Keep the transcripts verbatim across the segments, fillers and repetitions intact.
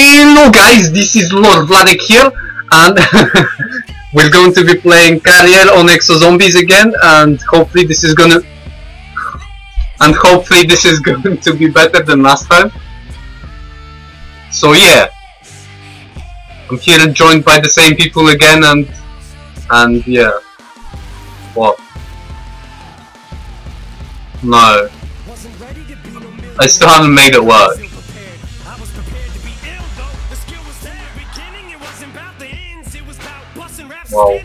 Hello guys, this is Lord Vladek here, and we're going to be playing Carrier on Exo Zombies again, and hopefully this is gonna and hopefully this is going to be better than last time. So yeah, I'm here joined by the same people again, and and yeah, what? No, I still haven't made it work. Wow.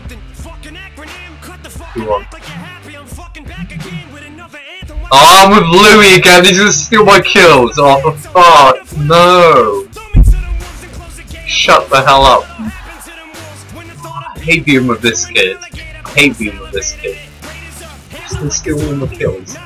Oh, I'm with Louis again, he's gonna steal my kills! Oh, for fuck, no! Shut the hell up. I hate being with this kid. I hate being with this kid. He's gonna steal all my kills.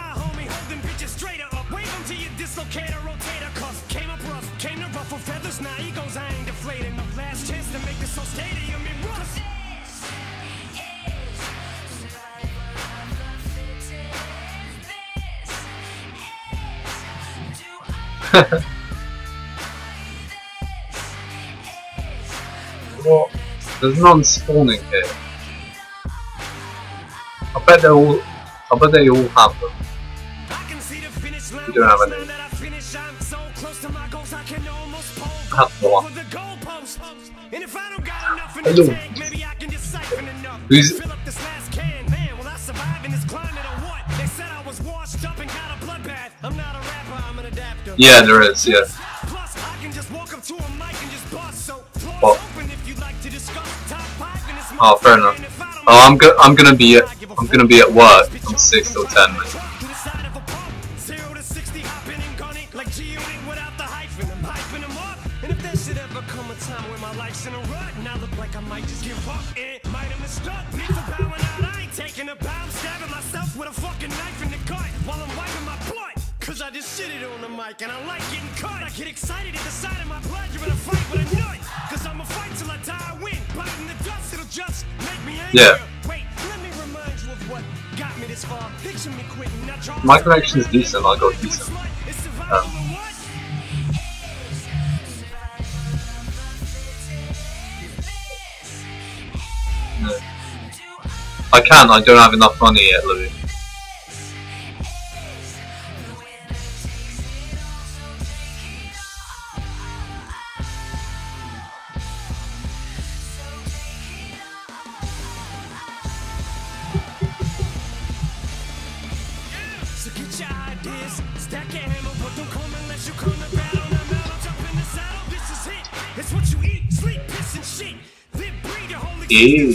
What? There's none spawning here. I bet they all. I bet they all have them. We don't have any. I have one. Hello. Who's? Yeah, there is. Yeah. What? Oh, fair enough. Oh, I'm go I'm gonna be at I'm gonna be at work from six till ten. Mate. Cause I just sit it on the mic and I like getting cut. I get excited at the sight of my blood. You're in a fight with a nut. Cause I'ma fight till I die, I win. Biting the dust, it'll just make me angry. Yeah. Wait, let me remind you of what got me this far. Picture me quitting, not trying. My connection is decent, I got decent. Um, no. I can, I don't have enough money yet, Louis. Ew.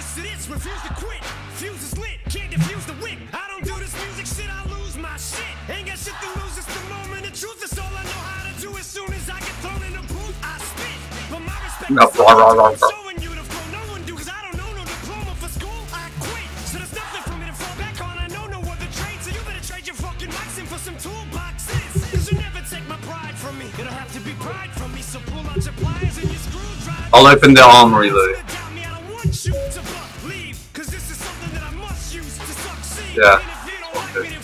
No, blah, blah, blah, blah. I'll open the armory, Lou. Yeah. Okay.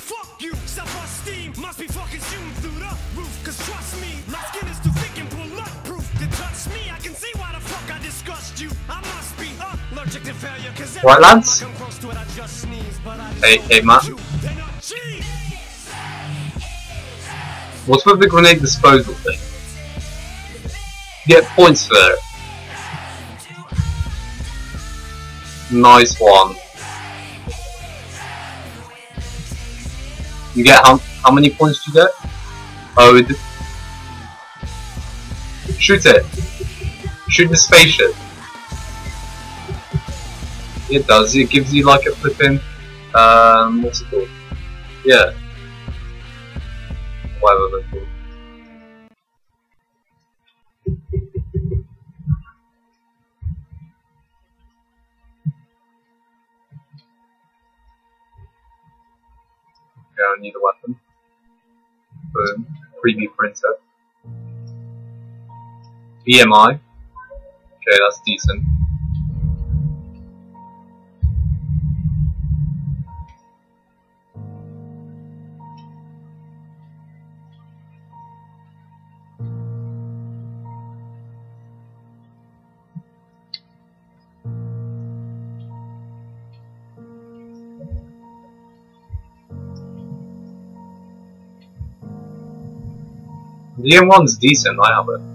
Right, lads? Hey, hey, Matt. What's with the grenade disposal thing? You get points for it. Nice one. You get how how many points do you get? Oh, it, shoot it. Shoot the spaceship. It does. It gives you like a flipping um what's it called? Yeah. Whatever they're called. I need a weapon. Boom. three D printer. B M I. Okay, that's decent. The M one's decent, I have it.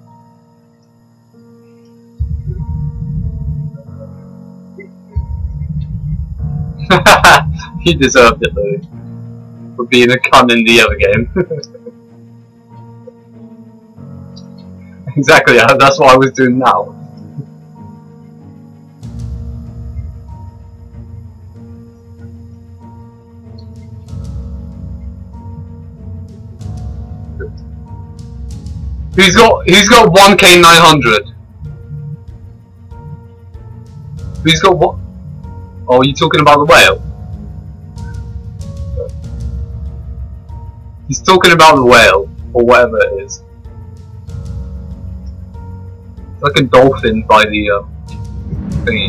You deserved it though, for being a cunt in the other game. Exactly, that's what I was doing now. Who's got who's got one K nine hundred? Who's got what? Oh, are you talking about the whale? He's talking about the whale, or whatever it is. It's like a dolphin by the uh, thingy.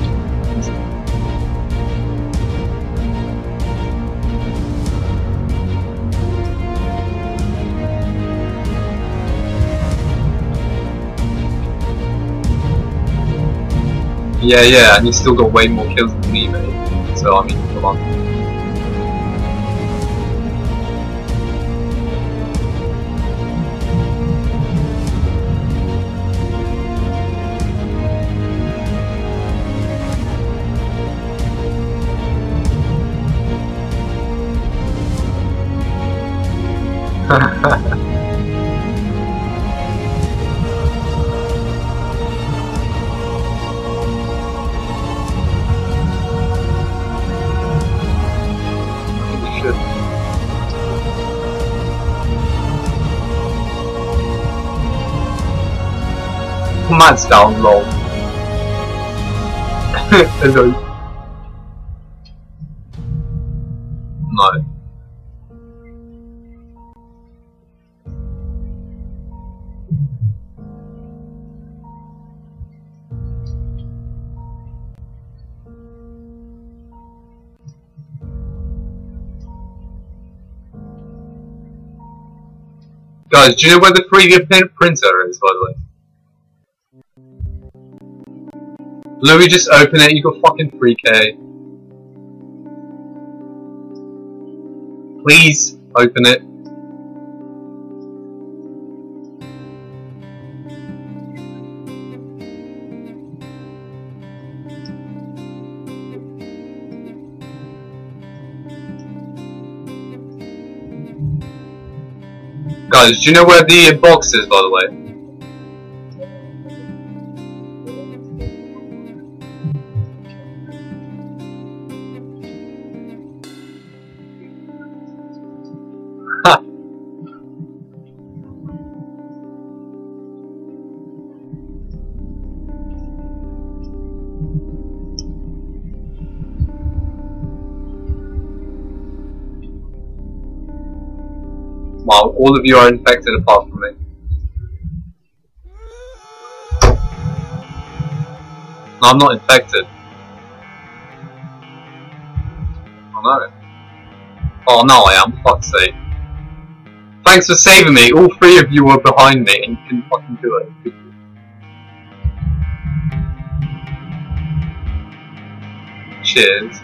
Yeah, yeah, and you still got way more kills than me, mate. So, I mean, come on. Man's down low. Hello. No. Guys, do you know where the three D printer is, by the way? Louis, just open it, you got fucking three K. Please, open it. Guys, do you know where the box is, by the way? Wow, all of you are infected apart from me. No, I'm not infected. Oh no. Oh no, I am, fuck's sake. Thanks for saving me, all three of you were behind me and you couldn't fucking do it. Cheers.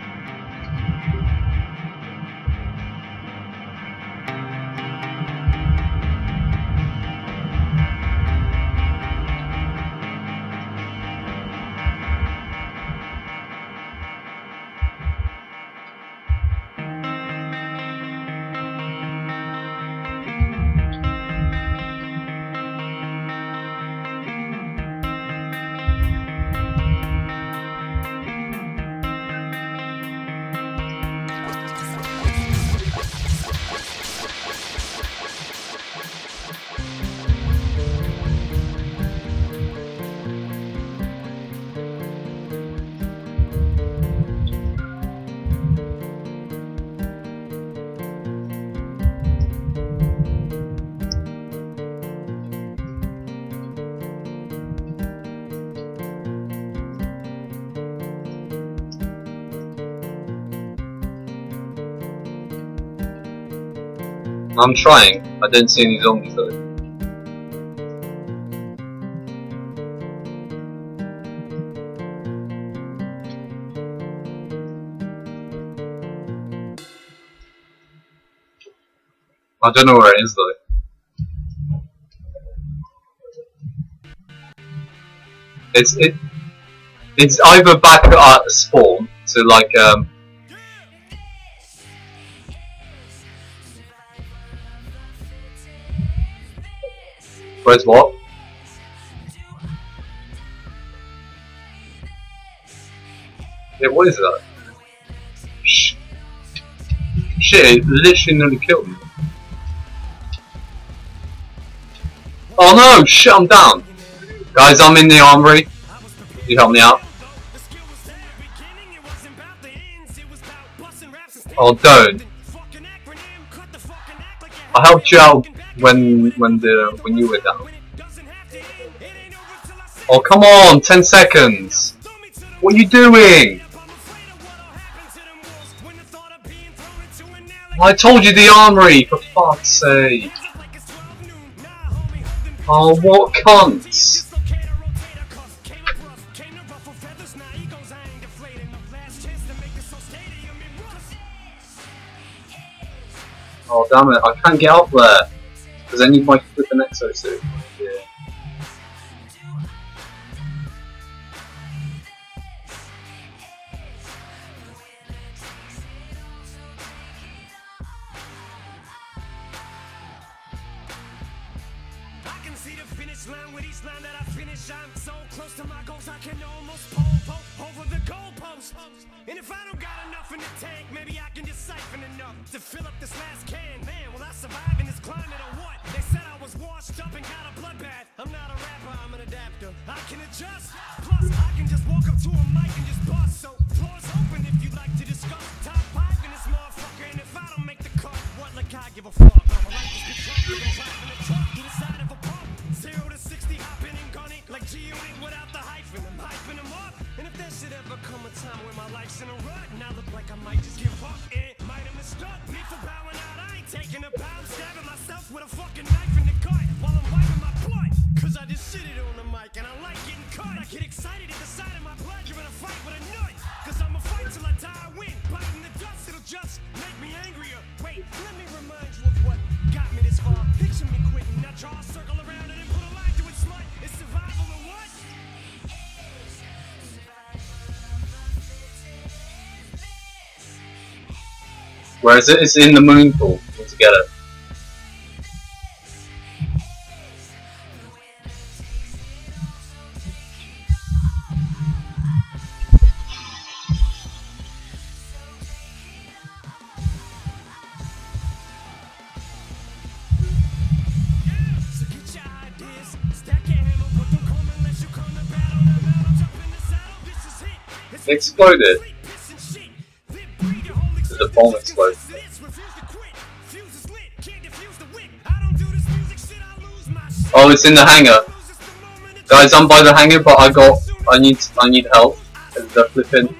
I'm trying. I didn't see any zombies though. I don't know where it is though. It's it. It's either back at spawn, so like um. Where's what? Yeah, what is that? Shh. Shit, it literally nearly killed me. Oh no, shit, I'm down. Guys, I'm in the armory. You help me out. Oh, don't. I helped you out when when the when you were down. Oh come on, ten seconds. What are you doing? I told you the armory, for fuck's sake. Oh, what cunts. Oh damn it, I can't get up there. Because I need my flippin' exosuit. Yeah. I can see the finish line with each line that I finish. I'm so close to my goals I can almost pole poke over the goalpost. And if I don't got enough in the tank, maybe I can just siphon enough to fill up this last can. Man, will I survive in this climate or what? They said I was washed up and got a bloodbath. I'm not a rapper, I'm an adapter. I can adjust. Plus, I can just walk up to a mic and just bust. So, floor's open if you'd like to discuss. Top five in this motherfucker, and if I don't make the cut, what like I give a fuck? I'ma like this bitch up, I'm driving a truck to the side of a pump. Zero to sixty, hopping and gunning like G-Unit without the hyphen. I'm hyping them up. And if there should ever come a time where my life's in a rut, and I look like I might just give up, it might have mistook me for bowing out. I ain't taking a bow, I'm stabbing myself with a fucking knife in the gut while I'm wiping my blood. Cause I just shit it on the mic and I like getting cut. I get excited at the sight of my blood. You're in a fight with a nut. Cause I'ma fight till I die, I win. Biting the dust, it'll just make me angrier. Wait, let me remind you of what got me this far. Picture me quitting, now draw a circle around it and put a line to it, smut. It's survival or what? Where is it? It's in the moon pool. Need to get it. It exploded. The bomb exploded. Oh, it's in the hangar. Guys, I'm by the hangar, but I got. I need. I need help. They're flipping.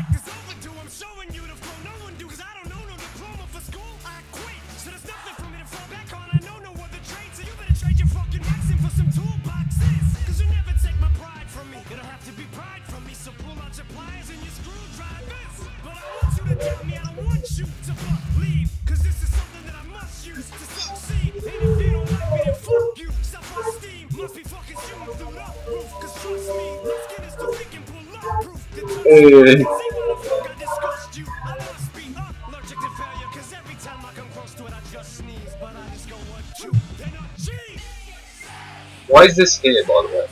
Hey. Why is this here, by the way?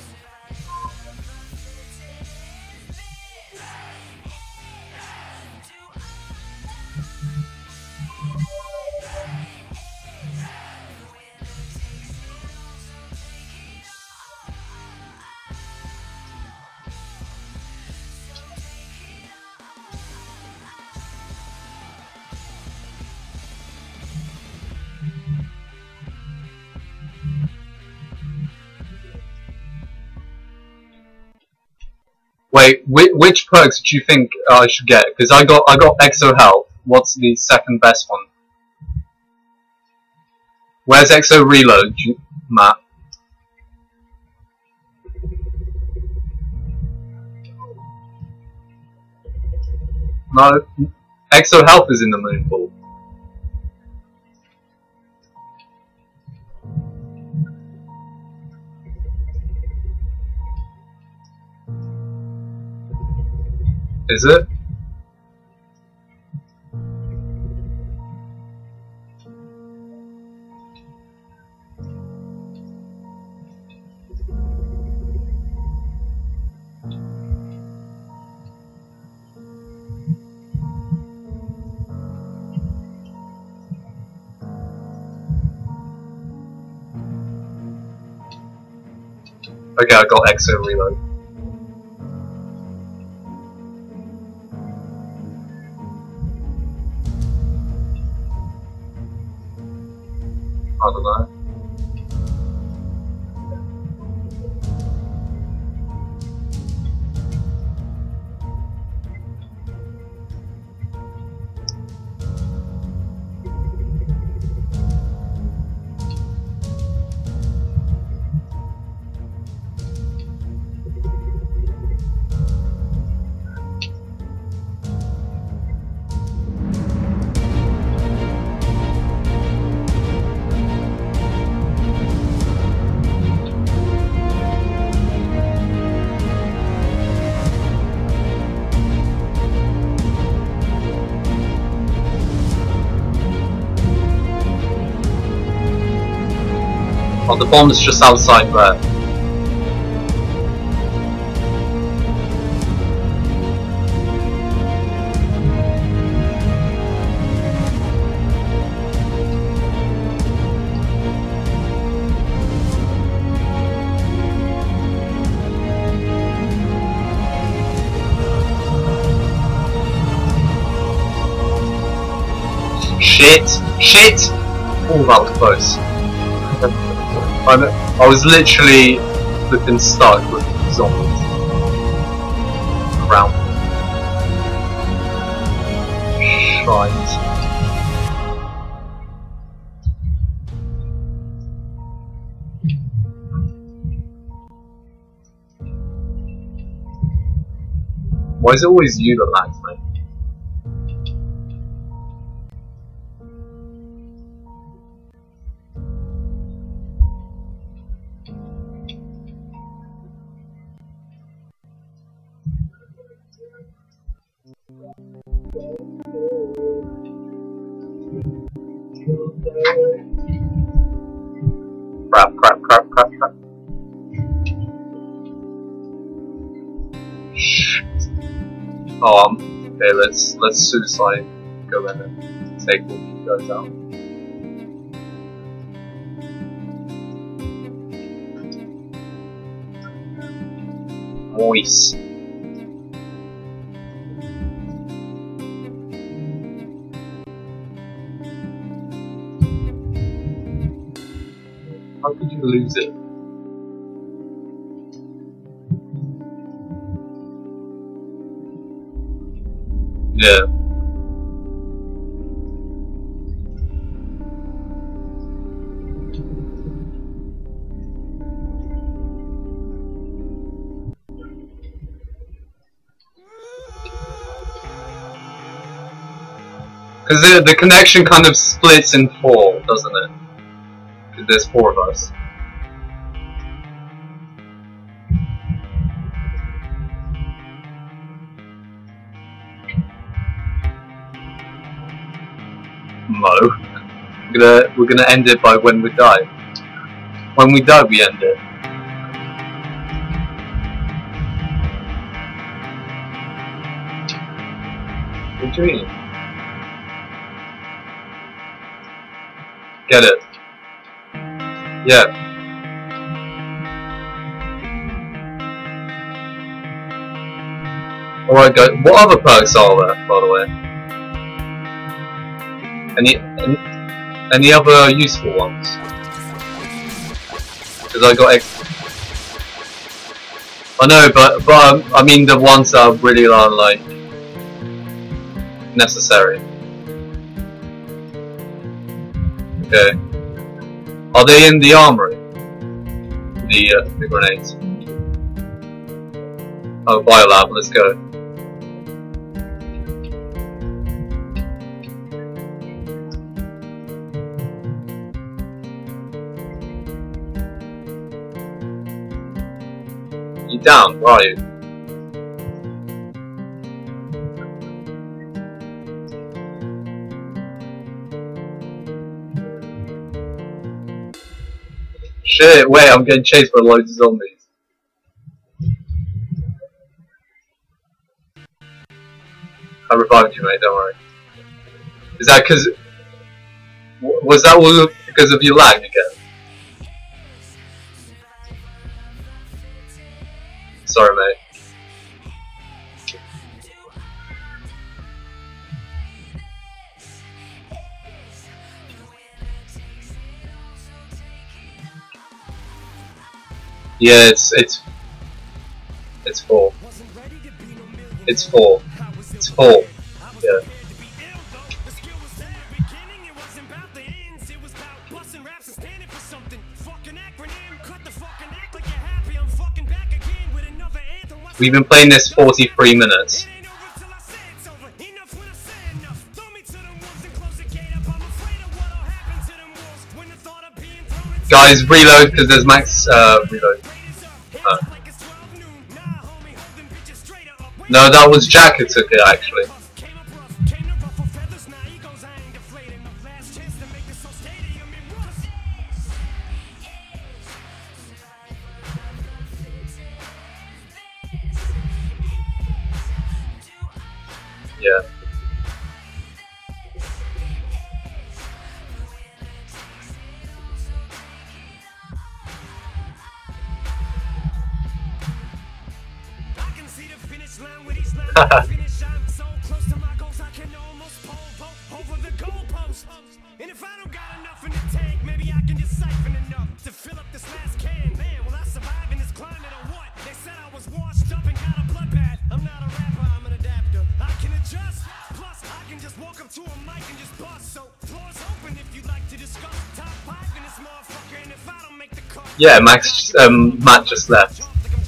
Wait, which, which perks do you think I should get? Because I got I got Exo Health. What's the second best one? Where's Exo Reload, Matt? No, Exo Health is in the moon pool. Is it? Okay, I got Exo reload. I don't know. Oh, the bomb's just outside there. Shit! Shit! Oh, that was close. I was literally flipping stuck with zombies around me. Shite. Why is it always you that lags me? Crap, crap, crap, crap, crap. Shit. Oh, um, okay, let's, let's suicide go in and take all these guys out. Moist. How could you lose it? Yeah. Because the, the connection kind of splits in four, doesn't it? Because there's four of us. No. We're gonna, we're gonna end it by when we die. When we die, we end it. What do you mean? Get it. Yeah. Alright guys, what other perks are there, by the way? Any, any, any other useful ones? Because I got ex- I know, but, but um, I mean the ones that are really are like necessary. Okay. Are they in the armory? The, uh, the grenades. Oh, Biolab, let's go. You down, where are you? Shit, wait, I'm getting chased by loads of zombies. I revived you, mate, don't worry. Is that because... Was that all because of your lag again? Sorry, mate. Yeah, it's it's it's full. It's full. It's full. Yeah. We've been playing this forty-three minutes. Guys, reload because there's max uh, reload. Uh. No, that was Jack who took it actually. Yeah. So close to my goals, I can almost pole vote over the goalpost. And if I don't got enough in the tank, maybe I can just siphon enough to fill up this last can. Man, will I survive in this climate or what? They said I was washed up and got a bloodbath. I'm not a rapper, I'm an adapter. I can adjust. Plus, I can just walk up to a mic and just bust. So, floor's open if you'd like to discuss top five in this motherfucker. And if I don't make the cut, Yeah, Max. Um, Matt just left.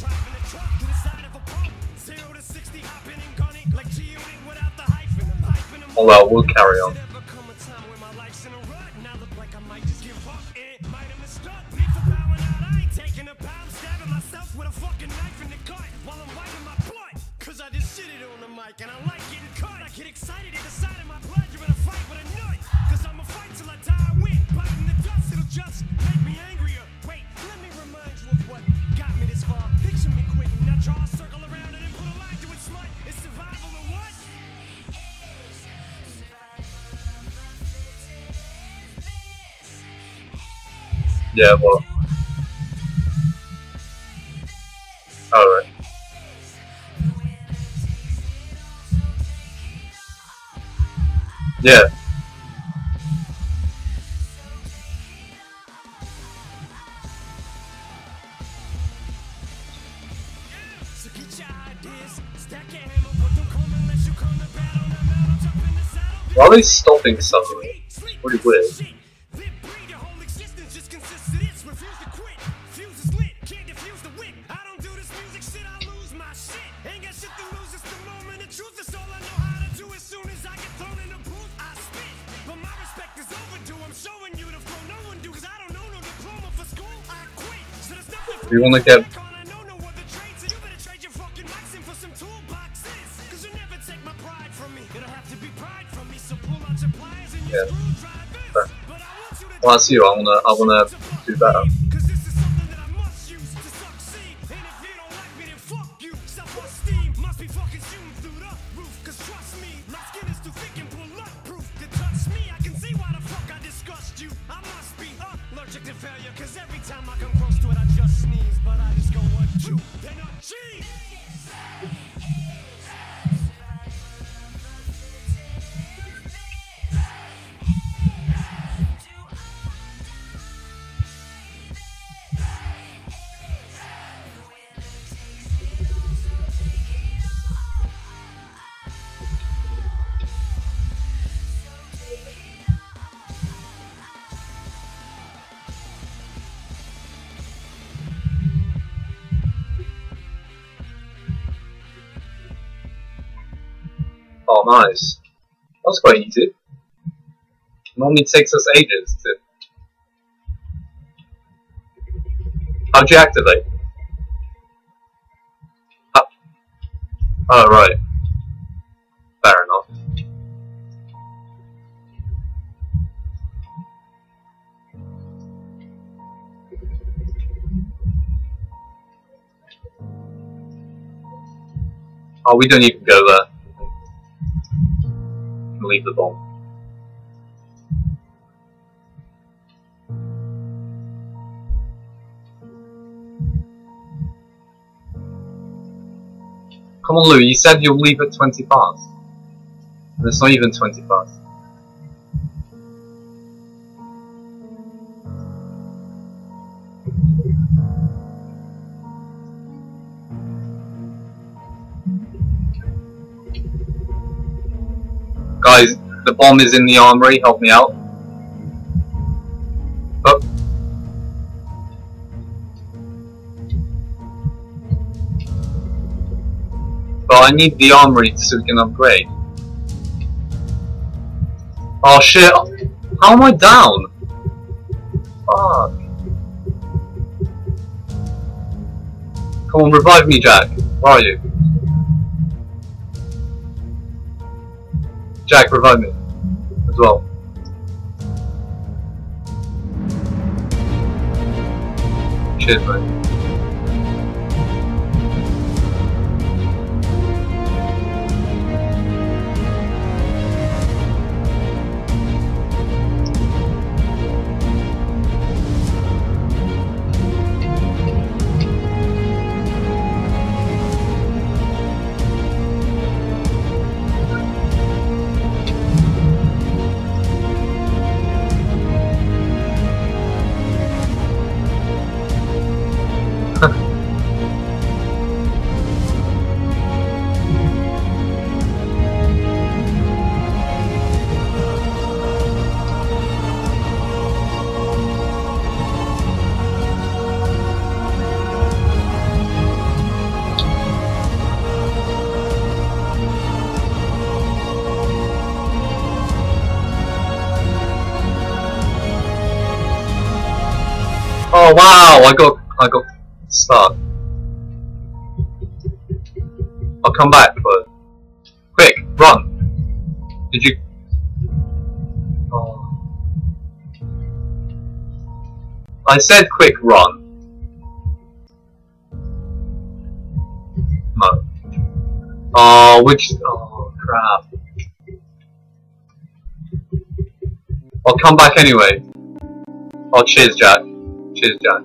Oh well, we'll carry on. Yeah, well. Alright. Yeah. Why are they stopping suddenly? It's pretty weird. Do you want to get... Yeah. Okay. Well, that's you. I wanna, I wanna do better. Oh, nice. That's quite easy. It normally takes us ages to... How'd you activate? Oh, oh right. Fair enough. Oh, we don't even go there. Leave the bomb. Come on, Lou, you said you'll leave at twenty past. And it's not even twenty past. Guys, the bomb is in the armory, help me out. Oh. But I need the armory so we can upgrade. Oh shit, how am I down? Fuck. Come on, revive me, Jack. Where are you? Jack, revive me as well. Cheers, mate. Oh wow, I got I got stuck. I'll come back, but quick, run. Did you? Oh. I said quick, run. No. Oh, which? Oh crap. I'll come back anyway. Oh, cheers, Jack. Cheers, Jack.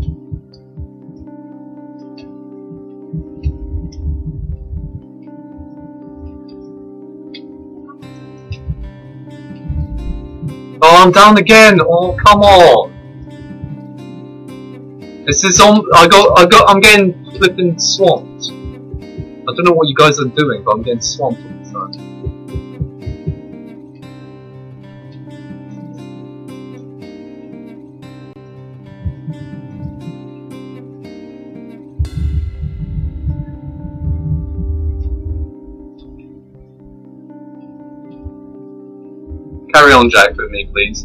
Oh, I'm down again. Oh, come on. This is on. I got. I got. I'm getting flipping swamped. I don't know what you guys are doing, but I'm getting swamped all the time. Carry on, Jack, with me, please.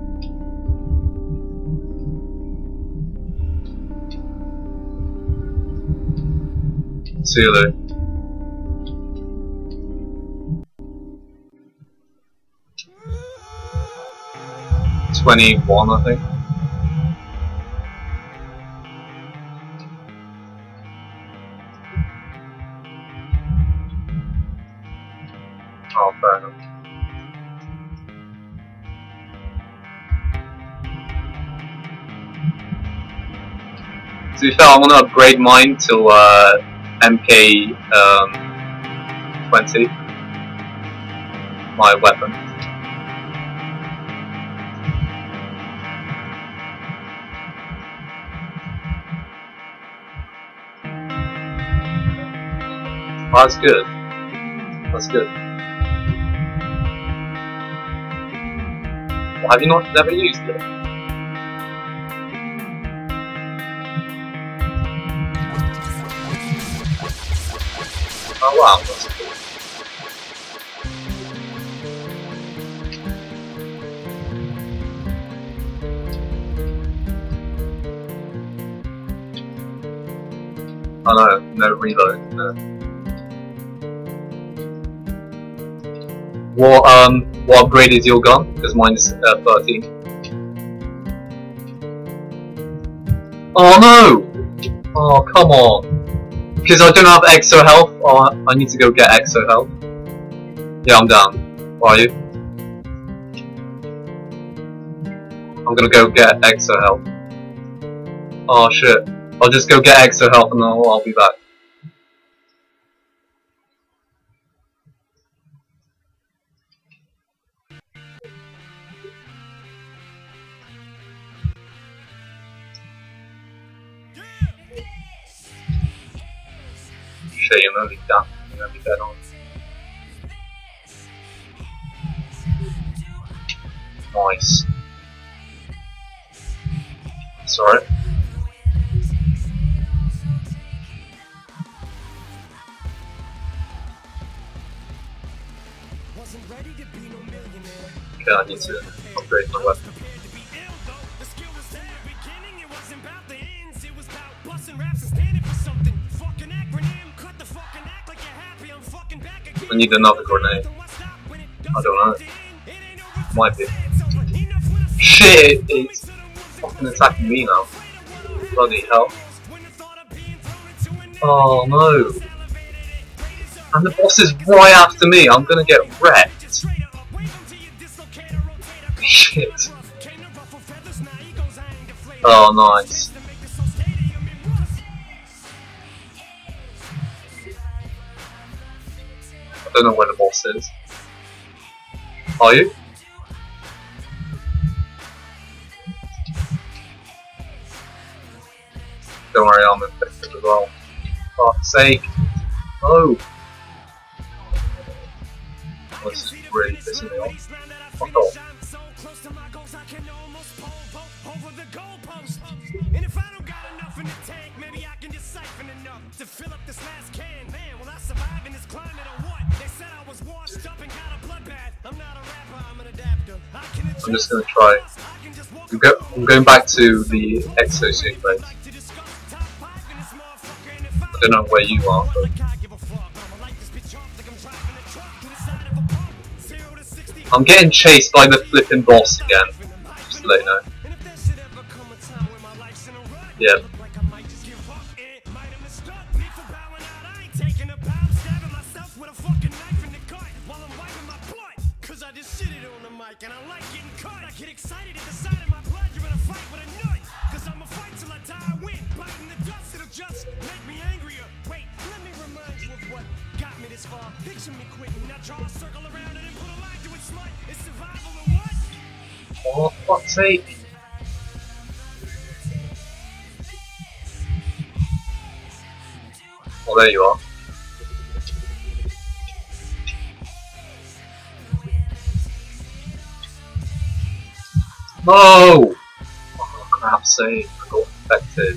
See you later. twenty-one, I think. Oh, fair enough. To be fair, I want to upgrade mine to uh, M K twenty, my weapon. Oh, that's good. That's good. Well, have you not never used it? Oh wow, that's cool. Oh no, no reload, no. What, um, what upgrade is your gun? Because mine is uh, thirteen. Oh no! Oh, come on. Because I don't have exo health, or I need to go get exo health. Yeah, I'm down. Where are you? I'm gonna go get exo health. Oh shit. I'll just go get exo health and then I'll, I'll be back. Shit, you're gonna be down. You're gonna be dead on. Nice. Sorry. Okay, I need to upgrade my weapon. I need another grenade. I don't know. Might be. Shit, it's fucking attacking me now. Bloody hell. Oh no. And the boss is right after me, I'm gonna get wrecked. Shit. Oh nice. I don't know where the boss is. Are you? Don't worry, I'm infected as well. For fuck's sake. Oh! This is really pissing me off. Fuck off. And if I don't got enough in the tank, maybe I can just siphon enough to fill up this last can. Man, will I survive in this climate or what? They said I was washed up and got a bloodbath. I'm not a rapper, I'm an adapter. I can I'm just gonna try. I'm, go I'm going back to the exosuit place. I don't know where you are, but I'm getting chased by the flipping boss again. Just to let you know. Yeah. Oh, for fuck's sake. Oh, there you are. No! Oh, crap's sake, I got infected.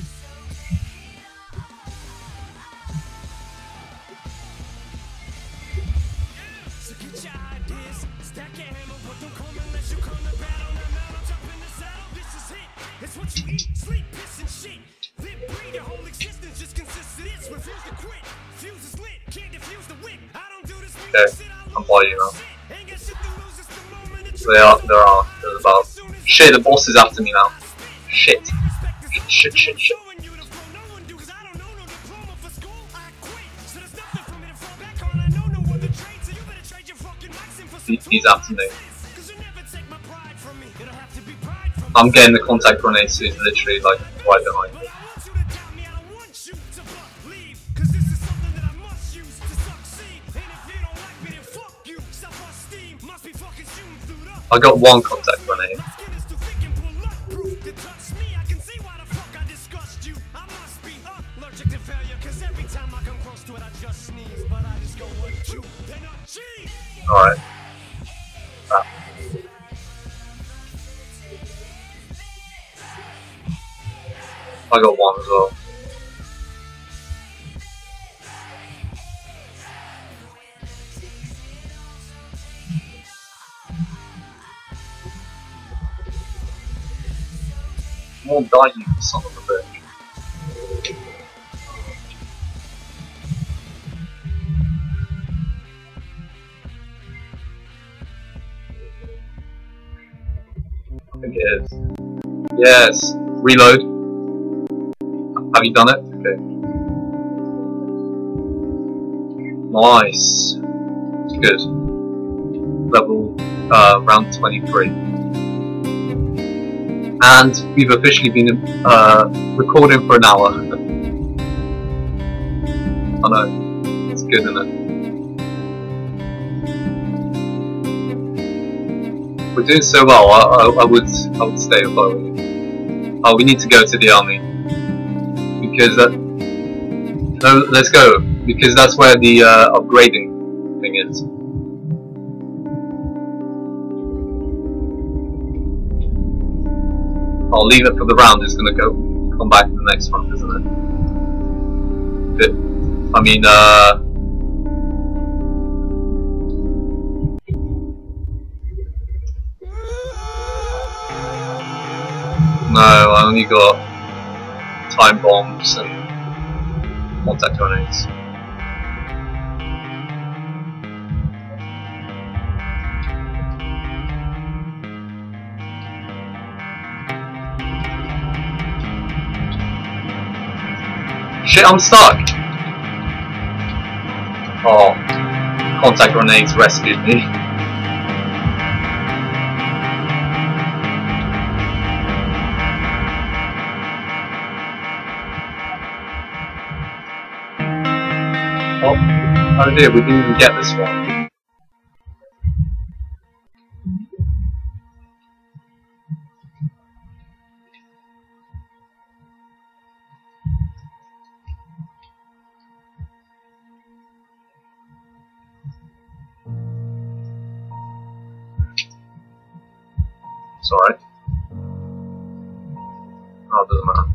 Okay, I'm by you now. They are, there are, there's about. Shit, the boss is after me now. Shit. Shit, shit, shit, shit. He, he's after me. I'm getting the contact grenade, so he's literally like right behind me. I got one contact grenade. Alright. Ah. I got one as well. I won't die, you son of a bitch. I think it is. Yes. Reload. Have you done it? Okay. Nice. Good. Level uh, round twenty-three. And we've officially been uh, recording for an hour. I know. It's good, isn't it? We're doing so well. I, I, I would I would stay if I were you. Oh, we need to go to the army. Because that... No, let's go. Because that's where the uh, upgrading thing is. I'll leave it for the round. It's gonna go come back to the next round, isn't it? But, I mean, uh... no, I only got time bombs and contact grenades. Shit, I'm stuck! Oh, contact grenades rescued me. Oh, oh dear, we didn't even get this one. It's alright. Oh, it doesn't matter.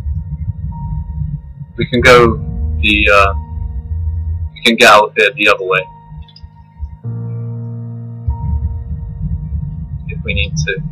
We can go the, uh, we can get out there the other way. If we need to.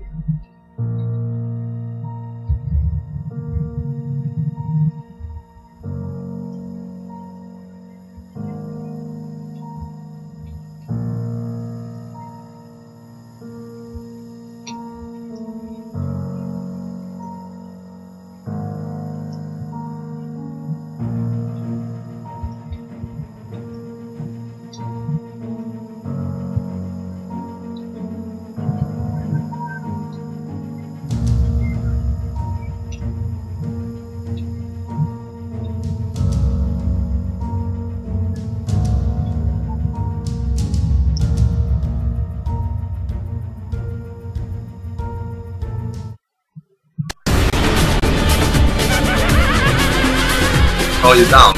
Oh, you're down.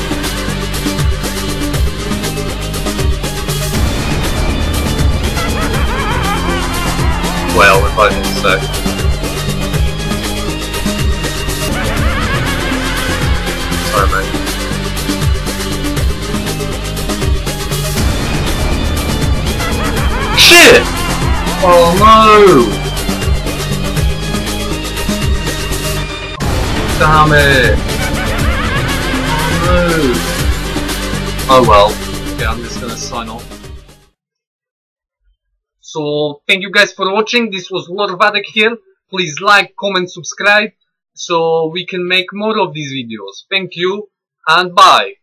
Well, if I think so. Sorry, mate. Shit! Oh no! Damn it! Oh well. Okay, I'm just gonna sign off. So, thank you guys for watching. This was Lord Vadek here. Please like, comment, subscribe, so we can make more of these videos. Thank you, and bye.